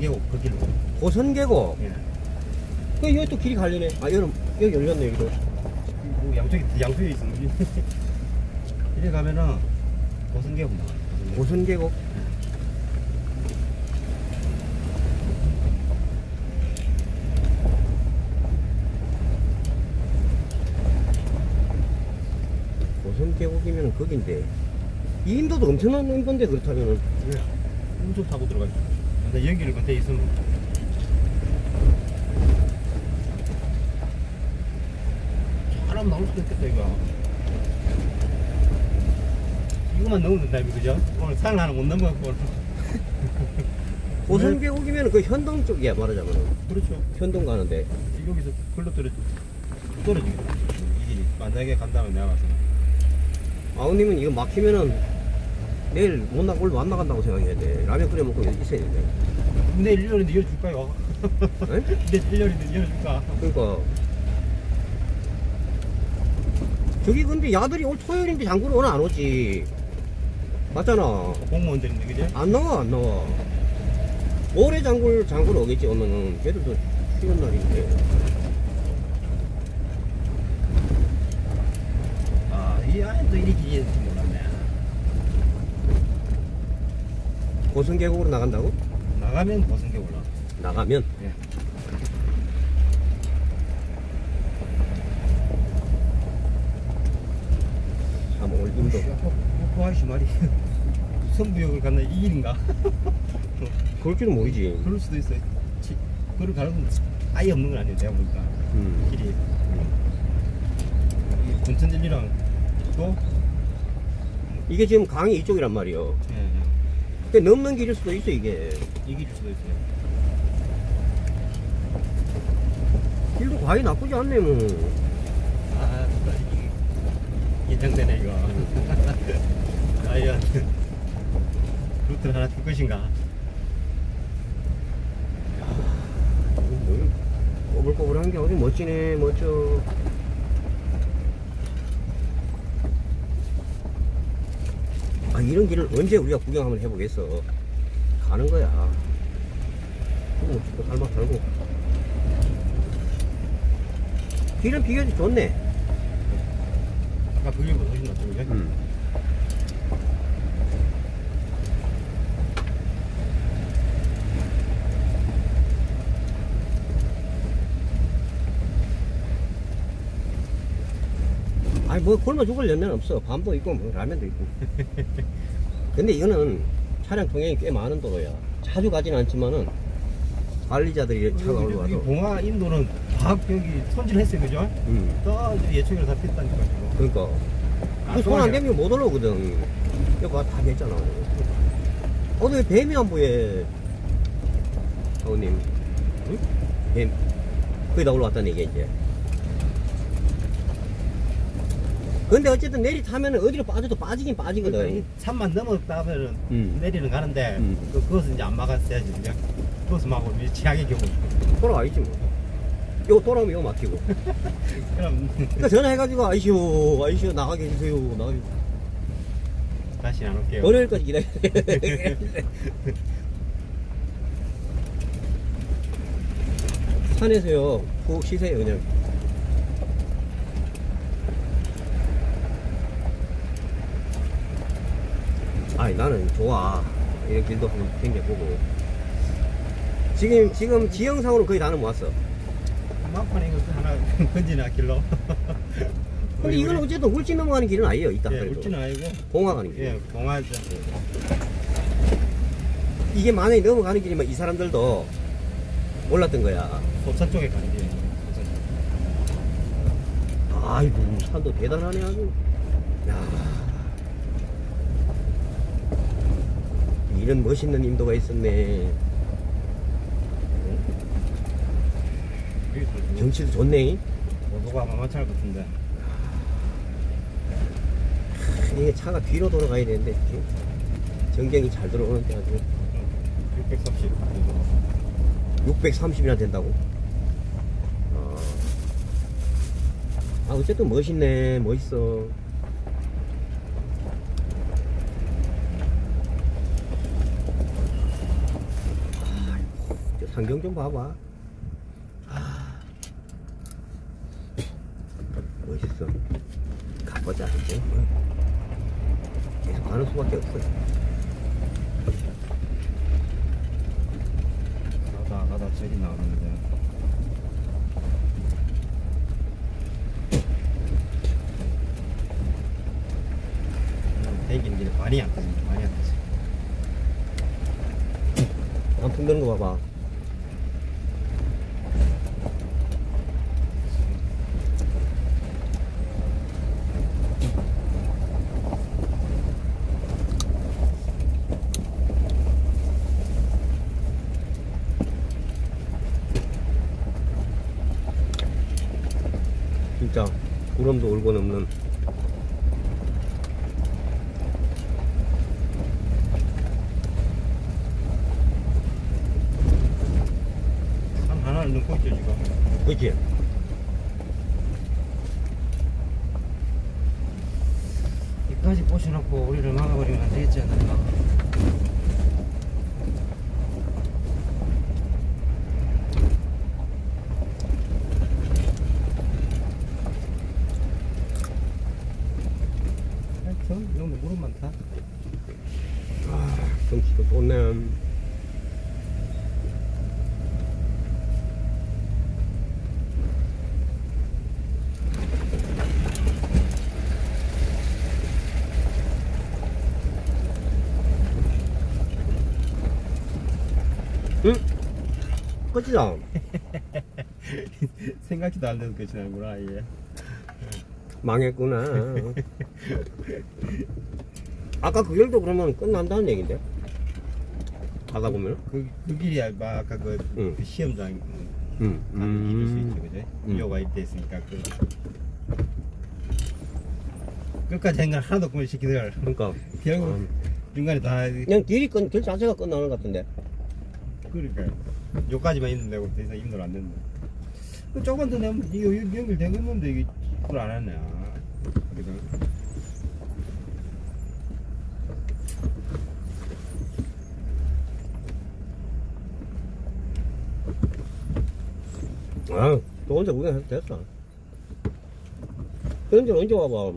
고선계곡 그 길로. 고선계곡. 예. 그 여기 또 길이 갈리네. 아 여기 열렸네 여기도. 뭐 양쪽에 있으면 이래 가면은 고선계곡 나와. 고선계곡. 고선계곡이면 거긴데 이 인도도 엄청난 인도인데 그렇다면은. 예. 엄청 타고 들어가죠. 근데 여기를 근데 있으면 사람 나올 수도 있겠다 이거. 이거만 넣으면 된다 그죠? 오늘 산을 하나 못 넘어갔고. 고선계곡이면 그 현동 쪽이야 말하자면은. 그렇죠. 현동 가는데. 여기서 글로 떨어지겠다. 이 길이 만약에 간다면 내가 봐서. 아우님은 이거 막히면은 내일 오늘 안 나간다고 생각해야 돼. 라면 끓여 먹고 있어야 돼. 내일 1년인데 열어줄까요? 네? 내일 1년인데 열어줄까? 그러니까 저기 근데 야들이 올 토요일인데 장구를 오늘 안 오지. 맞잖아. 공무원들인데 그죠? 안 나와. 올해 장구를 오겠지 오면은. 걔들도 쉬는 날인데. 아, 이 안에도 이렇게 길인지 몰랐네. 고선계곡으로 나간다고? 나가면 고선계곡 올라. 나가면? 예. 참 오늘 인도 아이씨 말이 선부역을 갔나 이 길인가? 그럴지는 모르지. 그럴 수도 있어요. 그걸 가는 건 아예 없는 건 아니에요. 내가 보니까 길이 이 군천진리랑 또 이게 지금 강이 이쪽이란 말이요. 예, 넘는 길일 수도 있어 이게. 이길 수도 있어요. 길도 과히 나쁘지 않네 뭐. 아, 긴장되네 이거. 과연 루트를 하나 줄 것인가? 꼬불꼬불한 게 어디 멋지네. 멋져. 아 이런 길을 언제 우리가 구경 한번 해보겠어. 가는 거야. 또 살막 살고. 길은 비교적 좋네. 아까 그 길보다 훨씬 낫죠, 그죠? 아니 뭐 굶어 죽을 연매는 없어. 밥도 있고 뭐 라면도 있고. 근데 이거는 차량 통행이 꽤 많은 도로야. 자주 가진 않지만은 관리자들이 차가 올라와서. 봉화 인도는 다 여기 손질했어요, 그죠? 다 예초기를 다 폈다니까요. 그러니까 그 손 안 대면 못 올라오거든. 여기 다 됐잖아. 왜 뱀이 안 보여? 사모님. 응? 뱀 거기다 올라왔다는 얘기야 이제. 근데 어쨌든 내리 타면 어디로 빠져도 빠지긴 빠지거든. 그러니까 산만 넘었다면 내리는 가는데 그것은 이제 안 막았어야지. 그냥 그것을 막고 최악의 경우 돌아와야지 뭐. 요 돌아오면 요 막히고. 그럼 그러니까 전화해가지고 아이쇼 나가게 해주세요. 나가게. 다시 안 올게요. 월요일까지 기다려. 산에서요 푹 쉬세요 그냥. 아니 나는 좋아. 이런 길도 한번 댕겨보고. 지금 지형상으로 거의 다는 모았어. 막판에 이거 하나 건지나 길로. 근데 이건 어쨌든 울진 넘어가는 길은 아니에요. 이따. 예, 울진은 아니고 봉화 가는 길. 예, 봉화죠. 이게 만약에 넘어가는 길이면 이 사람들도 몰랐던 거야. 소천 쪽에 가는 길. 아이고 산도 대단하네 아주. 야, 이런 멋있는 인도가 있었네. 경치도 좋네. 오도가 만만치 않을 것 같은데. 이게 차가 뒤로 돌아가야 되는데 전경이 잘 들어오는데 아주. 630. 630이나 된다고? 아 어쨌든 멋있네. 멋있어. 상경 좀 봐봐. 멋있어. 가보자, 이제. 계속 가는 수밖에 없어. 가다 저기 나오는데. 대기는 길에 많이 안 터지, 많이 안 터지. 단풍 되는 거 봐봐. 진짜 구름도 울고 넘는. 산 하나를 넣고 있죠 지금. 그치? 이까지 꽂혀놓고 우리를 막아버리면 안 되겠지 않나. 하여튼 여기 물은 많다. 경치도 좋네. 응? 끝이다. 생각지도 안 돼서 끝이 나는구나 이게. 망했구나. 아까 그 길도 그러면 끝난다는 얘긴데? 가다 보면? 그 길이 아까 그 응. 시험장 응. 가는 길일 수 있죠, 그제? 응. 이어가 있댔으니까 끝까지 생각 하나도 없고 시키더라. 그러니까. 결국 중간에 다 그냥 길 자체가 끝나는 것 같은데. 그러니까 요까지만 있는데 더 이상 힘들 안 된다. 그 조금만 더 내면 이거 연결되겠는데 이게 그걸 안 하네. 그래도 아, 또 혼자 구경해도 됐어. 그런 줄 언제 와봐.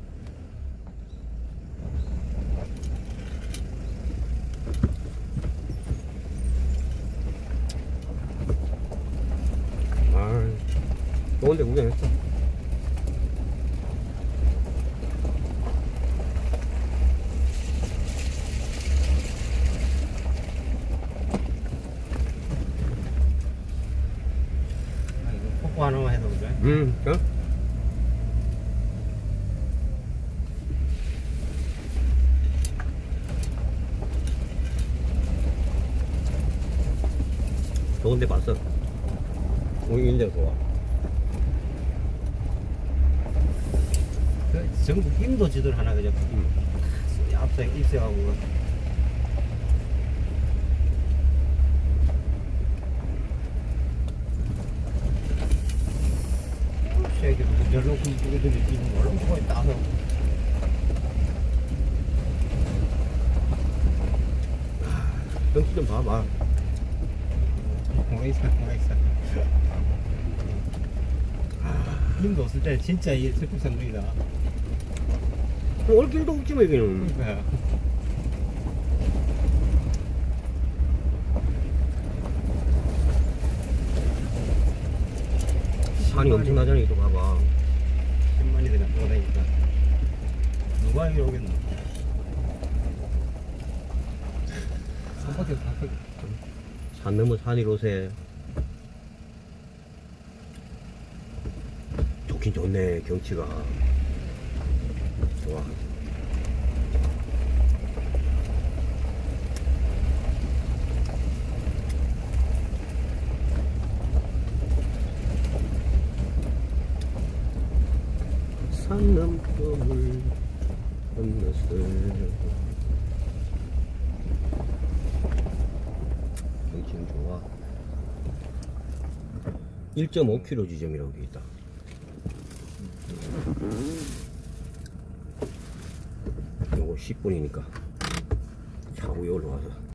아, 또 혼자 구경했어. 뽀뽀 하나만 해도 그래. 어? 좋은데 봤어. 오기 인자 좋아. 그 전국 힘도 지도를 하나 그죠? 앞서 입세하고 새끼 열놓고 두개들이 지금 얼렁뚱에 따서 경치 좀 봐봐. 공항 있어. 힘도 없을 때 진짜 이 슬픔산중이다. 올 길도 없지 뭐 여기는. 그러니까 산이 엄청나잖아. 이거 봐봐. 10만이 그냥 돌아다니니까 누가 여기 오겠노? 산밖에서 다 산 넘어 산이 로새. 좋긴 좋네. 경치가 좋아. 산 넘고 물 건너서 경치는 좋아. 1.5km 지점이라고 돼 있다. 요거 10분이니까 차고 여기로 와서